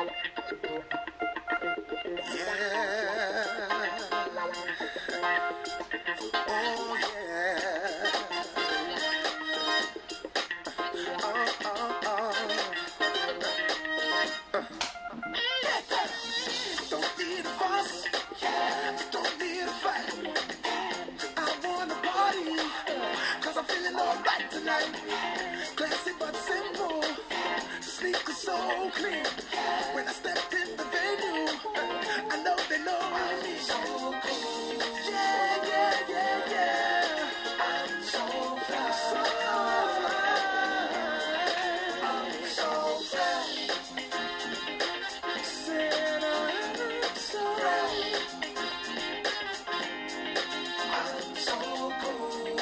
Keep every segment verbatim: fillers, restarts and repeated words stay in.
Classy but simple, sleek so clean. When I step in the venue, I know they know me. So cool. Yeah, yeah, yeah, yeah. I'm so fly, so fly. I'm so fly. Said I'm so fly. I'm so cool.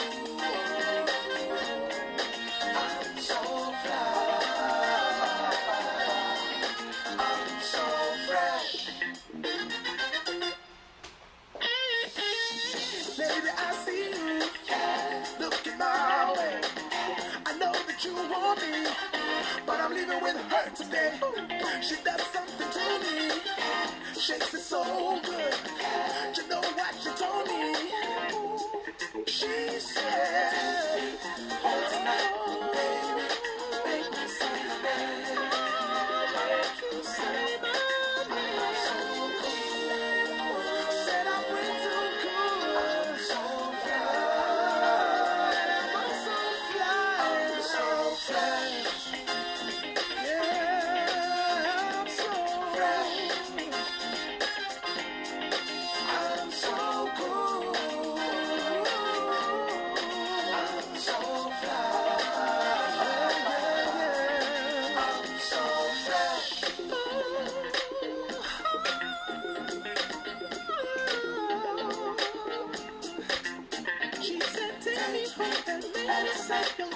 Baby, I see you, yeah, looking my way. I know that you want me, but I'm leaving with her today. She does something to me, shakes it so good. You know what she told me? She said, oh, tonight, baby, make me say my name. Make you say my name. So cool. Said I'm way too cool. I'm so fly. I'm so fly. I'm so fly. Yeah, I'm so fly. I'm so cool. I'm so fly. Yeah, yeah, yeah. I'm so fly. She said, take me home and let us say